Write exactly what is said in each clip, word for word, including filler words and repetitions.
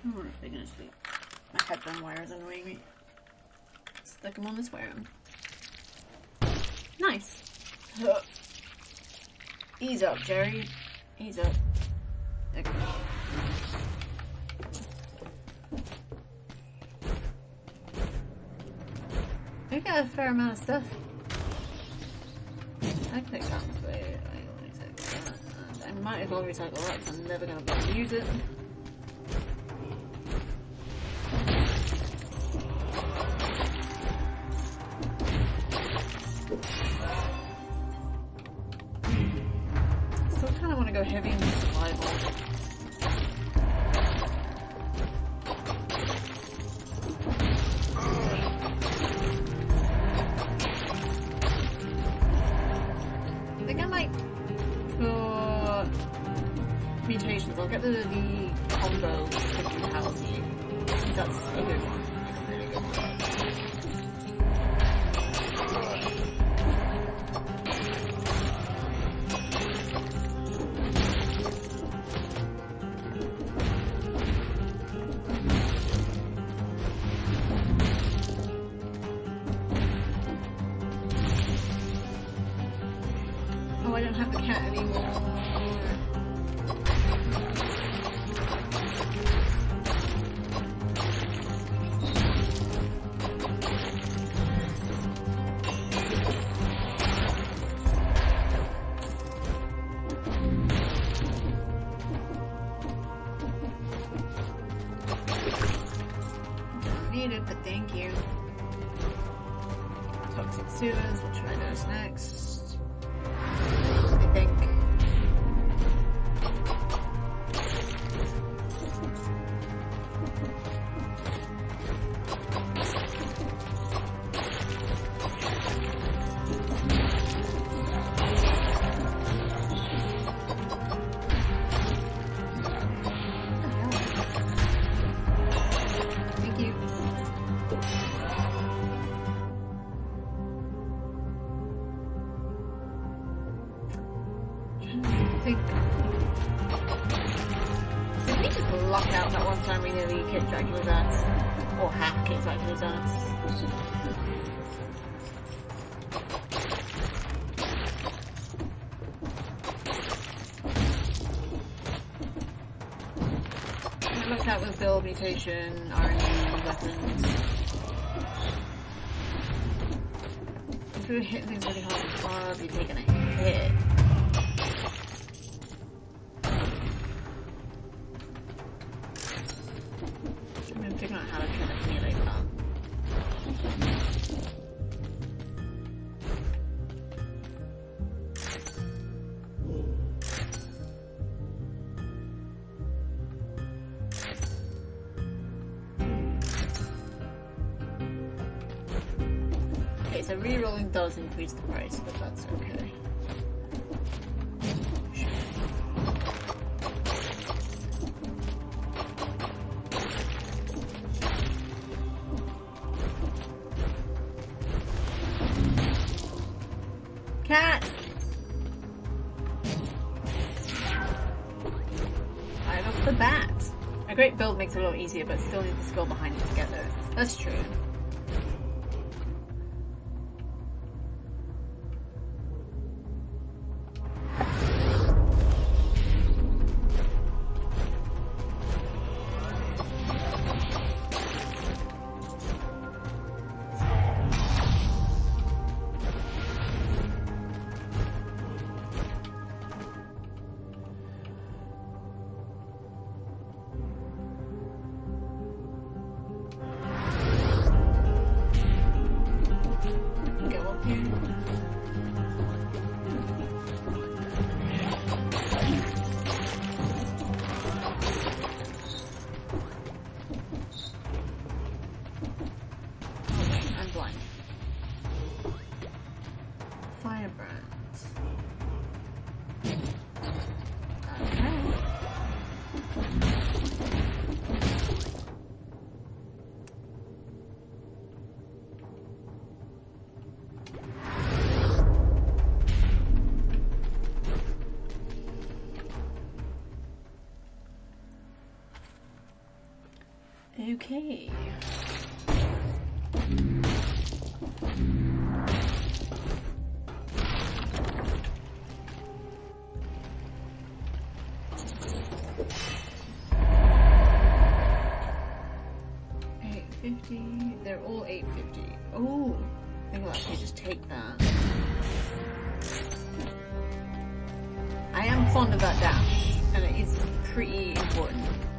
I wonder if they're gonna sleep. My headphone wire is annoying me. Stick them on this wire. Nice. Huh. Ease up, Jerry. Ease up. Okay. I got a fair amount of stuff. I can take that away. I only take that. And I might as well recycle that because I'm never going to be able to use it. Still kind of want to go heavy into survival. I'll get the, the combo vitality. That's a good one. Like a really good one. Oh, I don't have the cat anymore. But thank you. Toxic sewers, we'll try those next. I think. Dracula's ass. Or half kick Dracula's ass. I looked at with build mutation, R and D, weapons. If we were hitting things really hard, I'd be taking a hit. Figuring out how to try to emulate that. Okay, so re-rolling does increase the price, but that's okay. Cat! Right off the bat. A great build makes it a little easier, but still need the skill behind it to get there. That's true. Okay. eight fifty. They're all eight fifty. Oh, I think I'll actually just take that. I am fond of that dash, and it is pretty important.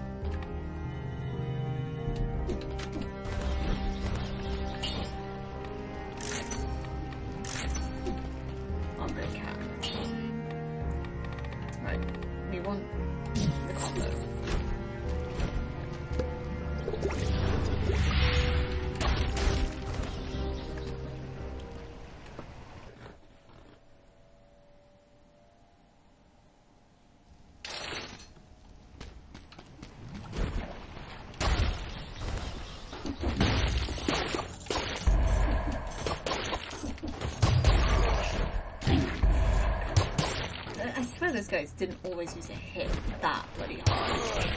Those guys didn't always used to hit that bloody hard.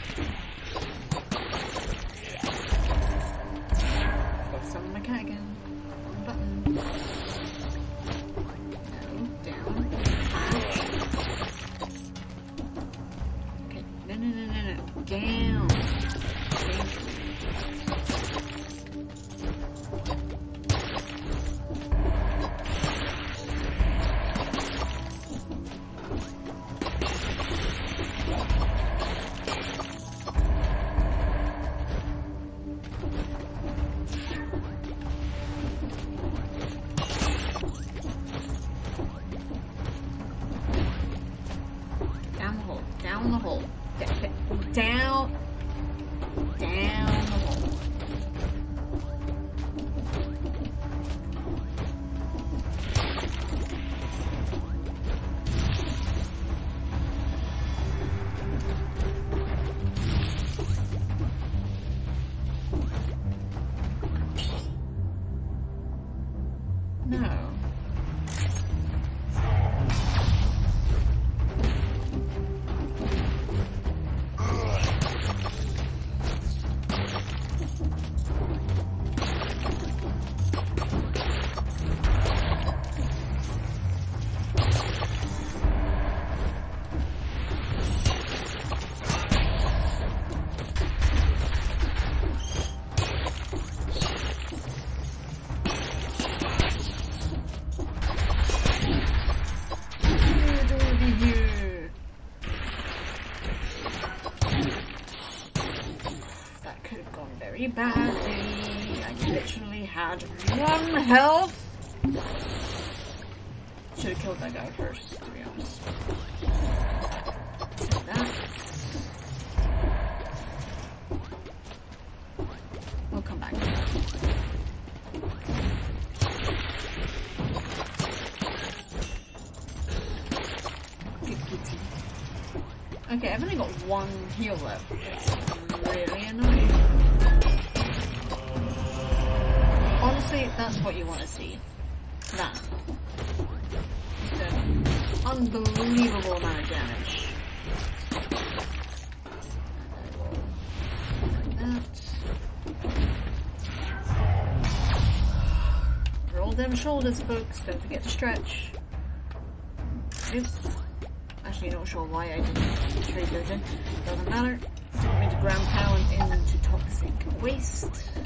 Focus on my cat again. Wrong button. No, down. Back. Okay, no, no, no, no, no. Down. Badly. I literally had one health. Should have killed that guy first, to be honest. Take that. We'll come back. Okay, I've only got one heal left. It's really annoying. Honestly, that's what you want to see. That. Just an unbelievable amount of damage. Like that. Roll them shoulders, folks. Don't forget to stretch. Oops. Actually, not sure why I didn't trade those in. Doesn't matter. Didn't mean to ground pound into toxic waste.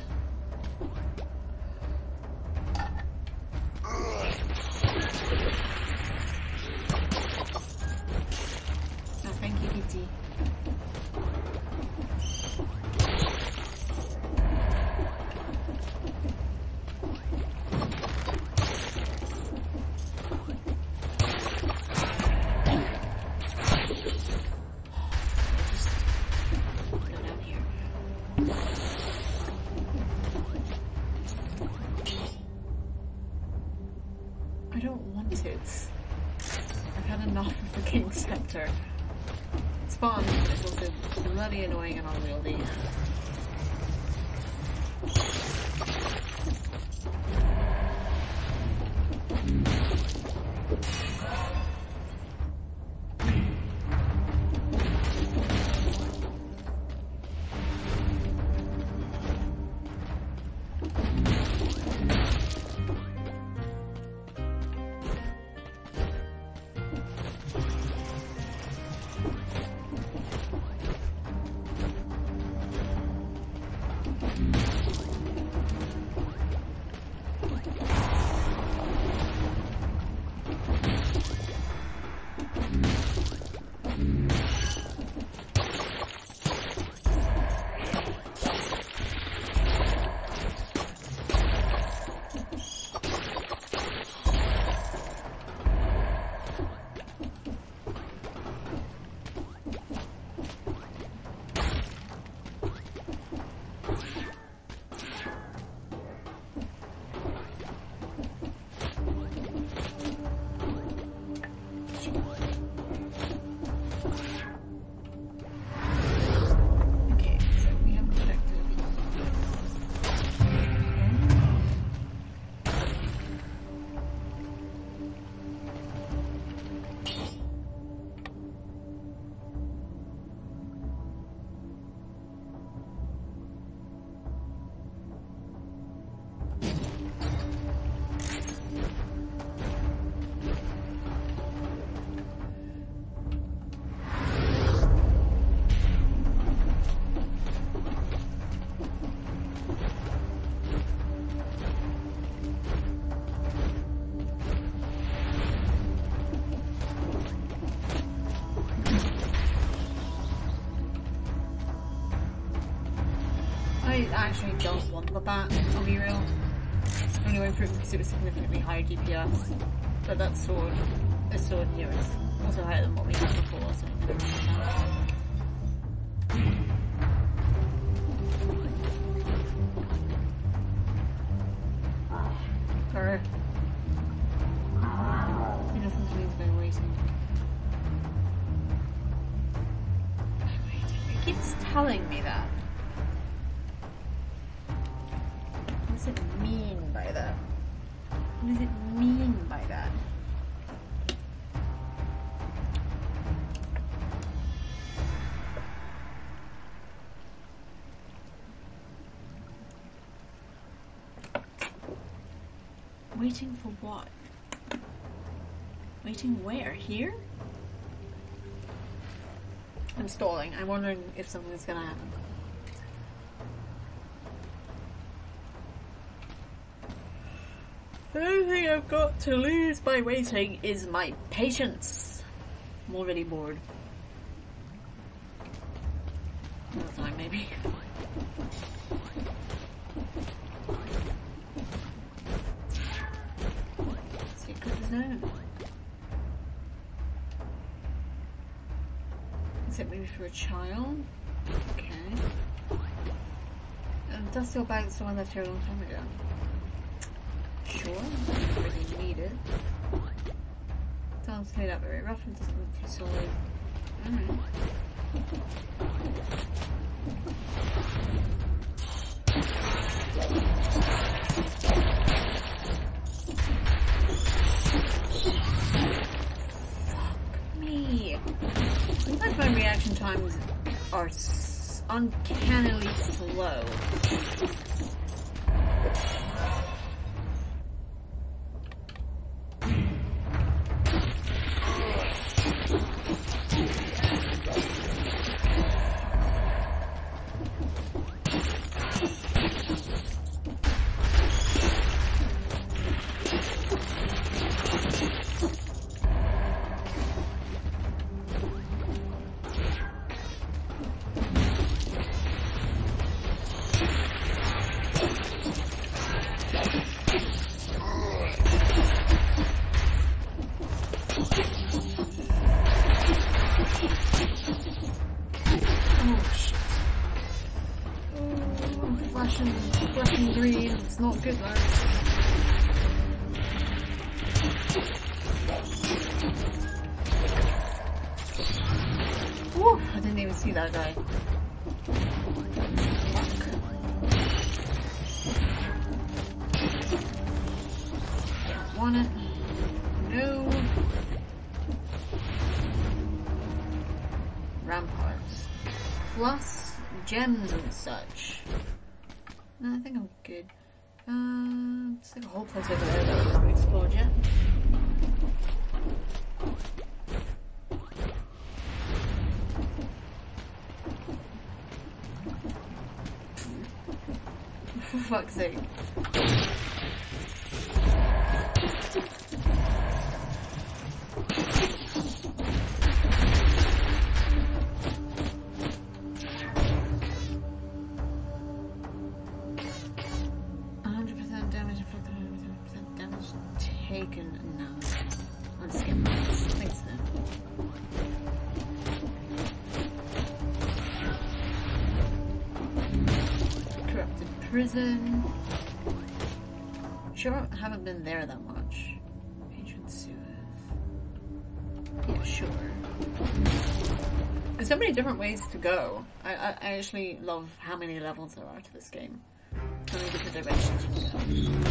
I don't want it. I've had enough of the King's Scepter. It's fun, but it's also bloody annoying and unwieldy. I actually don't want the bat, I'll be real. Only went for it because it was significantly higher D P S. But that sword, this sword here is also higher than what we had before, so I'm gonna Or he doesn't seem to be waiting. It keeps telling me that. What does it mean by that? What does it mean by that? Waiting for what? Waiting where? Here? I'm stalling. I'm wondering if something's gonna happen. The only thing I've got to lose by waiting is my patience. I'm already bored. Another time, maybe. Secret zone. Is it maybe for a child? Okay. And dust your bag is the one left here a long time ago. Sure, don't really need it. Sounds made up very rough and doesn't look too solid. Alright. Fuck me. Sometimes my reaction times are s uncannily slow. It's not good, though. Woo! I didn't even see that guy. Fuck. Don't want it. No. Ramparts. Plus gems and such. No, I think I'm good. Uh, it's like a whole place over there that we haven't explored yet. For fuck's sake. Prison. Sure, I haven't been there that much. Patron sewers. Yeah, sure. There's so many different ways to go. I, I, I actually love how many levels there are to this game. How many different directions you can go.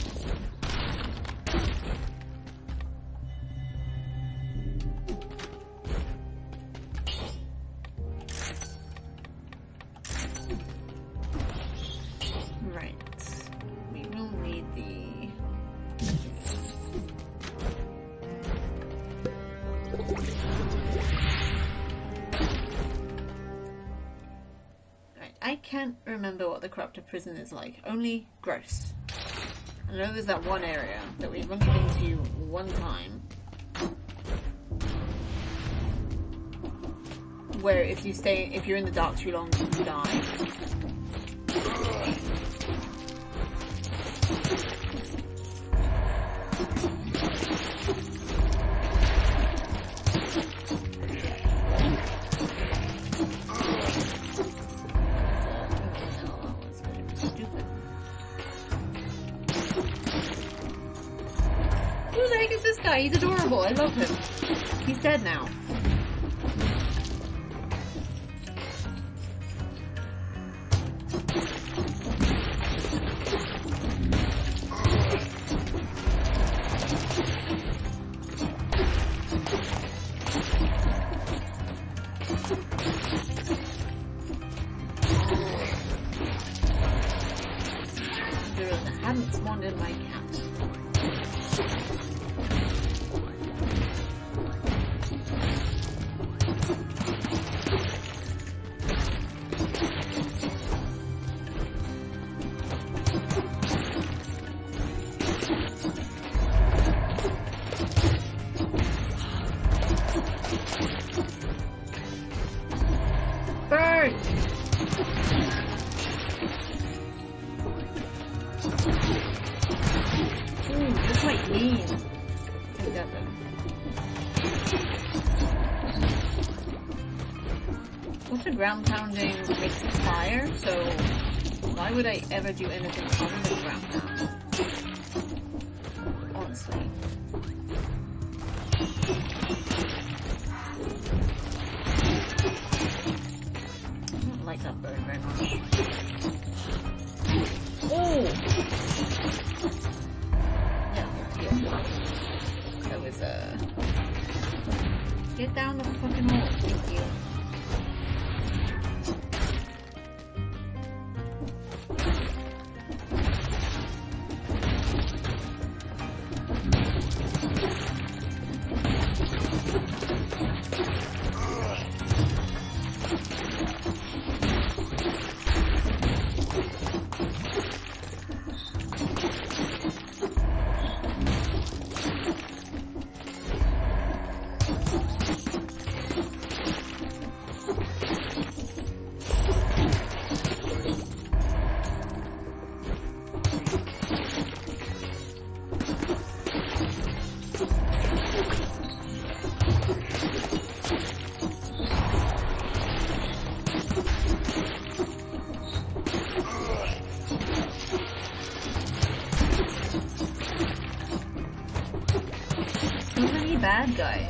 I can't remember what the corrupted prison is like. Only gross. I know there's that one area that we've only been to one time, where if you stay, if you're in the dark too long, you die. He's adorable. I love him. He's dead now. I haven't spawned in my cat. Ground pounding makes fire, so why would I ever do anything other than ground pound? Honestly. I don't like that bird very much. Oh! Yeah, yeah. That was, uh... get down the fucking hole, thank you. Bad guys.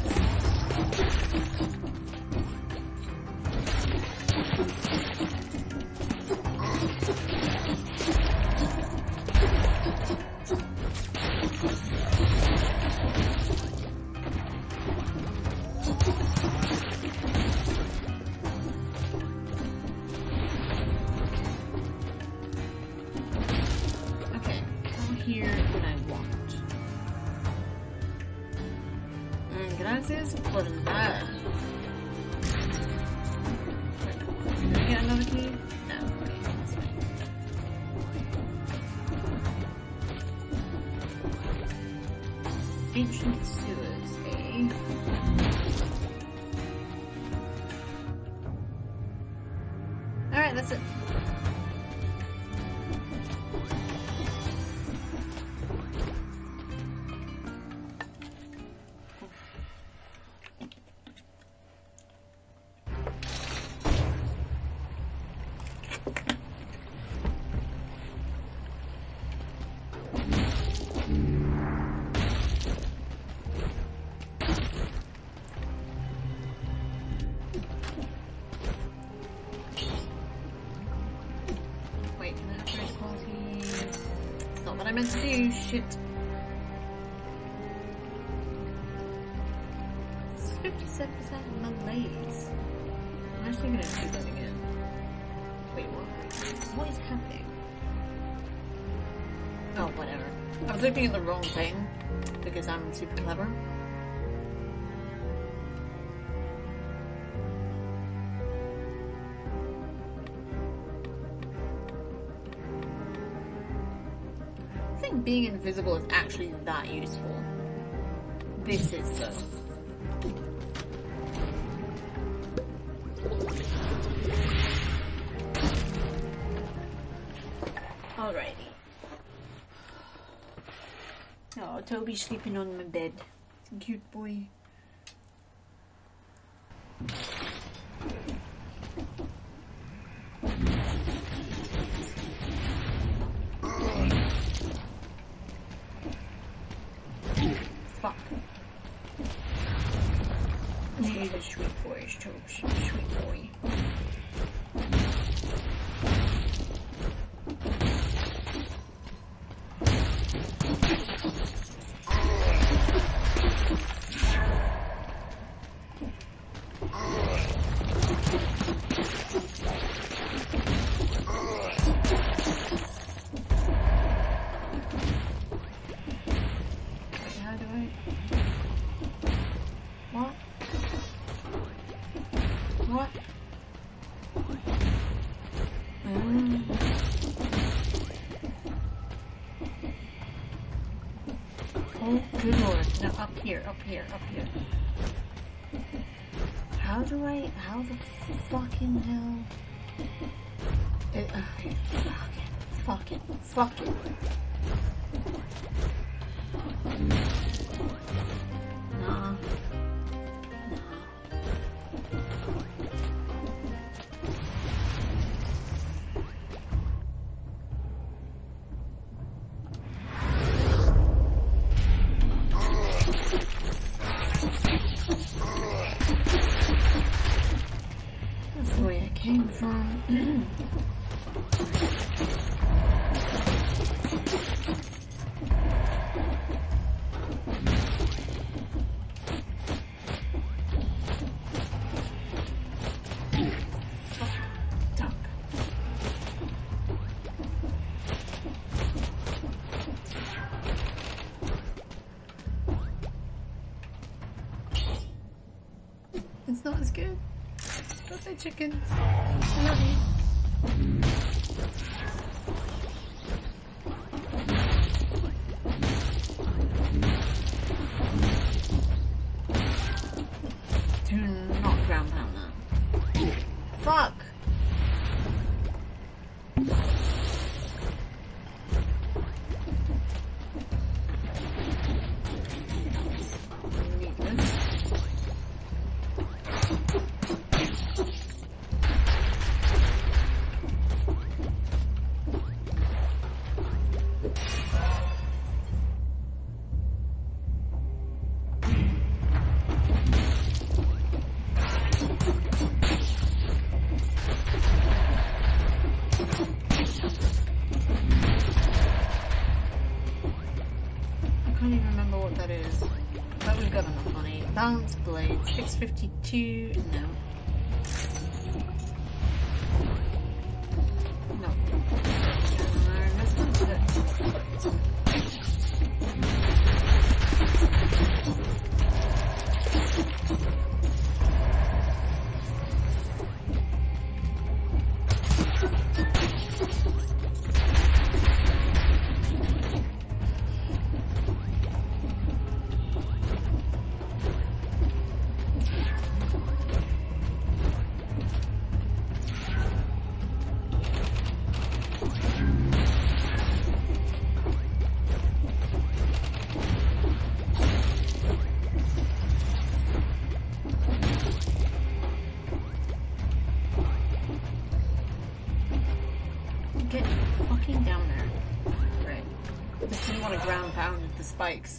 Okay, come here when I want. Gracias por nada. Did I get another key? No. Okay, that's fine. Ancient sewers, eh? Alright, that's it. I meant to do, shit. It's fifty-seven percent Malays. I'm actually gonna do that again. Wait, what? What is happening? Oh, whatever. I was looking at the wrong thing because I'm super clever. Being invisible is actually that useful. This is though. Alrighty. Oh, Toby's sleeping on my bed. Cute boy. Fuck. He's a sweet boy, Toby. Sweet boy. Good lord. No, up here, up here, up here. How do I, how the fucking hell? It, okay, fuck it, fuck it, fuck it. Nah. Nah. Came from. Duck. It's not as good. Birthday chickens. I love you. Do not ground pound that. Fuck! We need this. I can't even remember what that is, but we've got enough money. Balance blade, six fifty-two, no. No. No, let's not do that. Get fucking down there. Right. I just didn't want to ground pound with the spikes.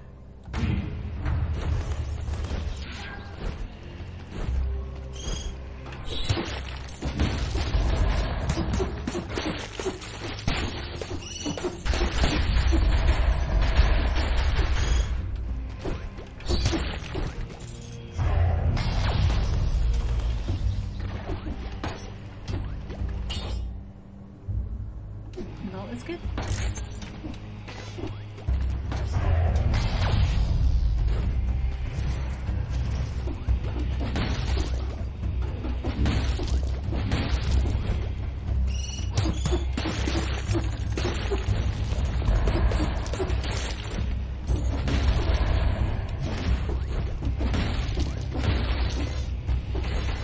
No, it's good.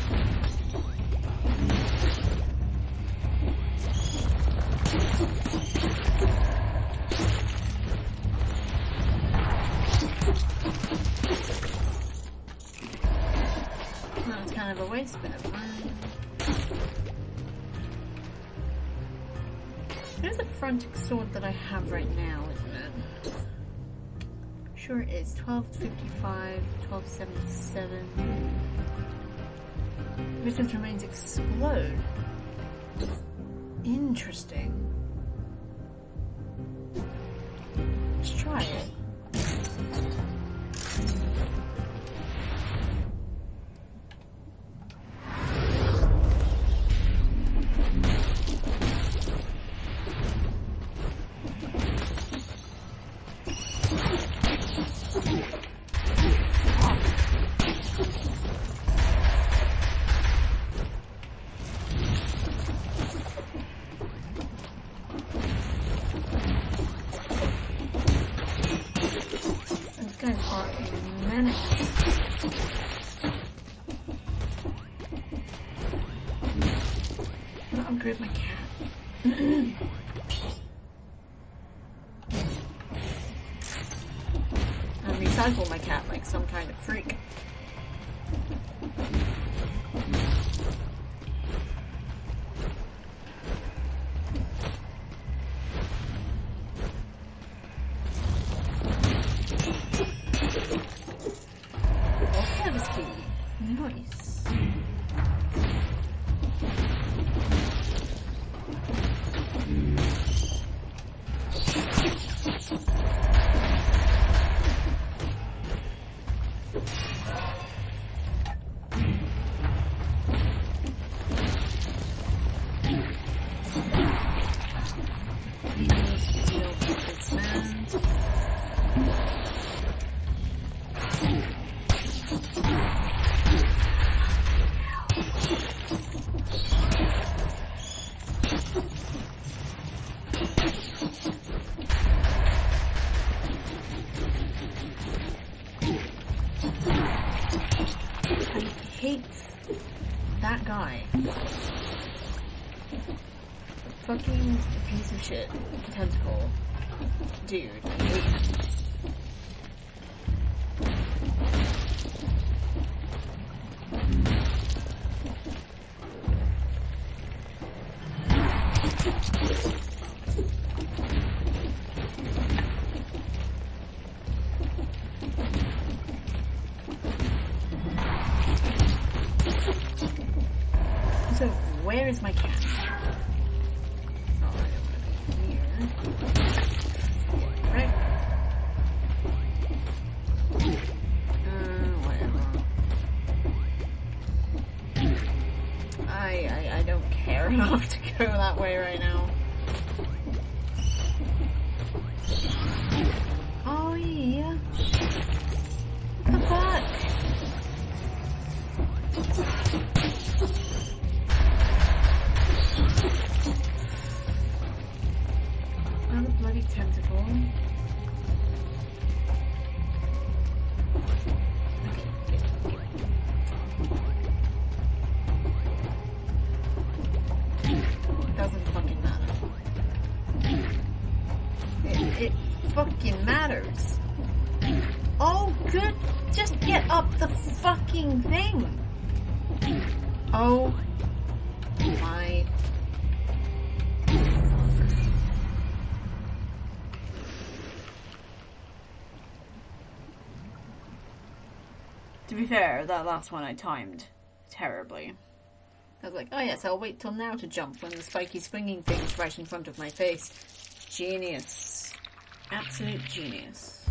You spare room. There's a frantic sword that I have right now, isn't it? Sure it is. twelve fifty-five, twelve seventy-seven. Victim's remains explode. Interesting. Let's try it. Upgrade my cat. And recycle my cat like some kind of freak. Oh, this key. Nice. That guy. Fucking piece of shit. Tentacle. Dude. I hate him. So, where is my cat? Oh, I don't want to be here. Right? Uh, whatever. I, I, I don't care enough to go that way right now. Oh, yeah. The fuck? Another bloody tentacle. Okay, okay, okay. It doesn't fucking matter. It, it fucking matters. Oh, good. Just get up the fucking thing. Oh my. To be fair, that last one I timed terribly. I was like, oh yes, I'll wait till now to jump when the spiky swinging thing's right in front of my face. Genius. Absolute genius.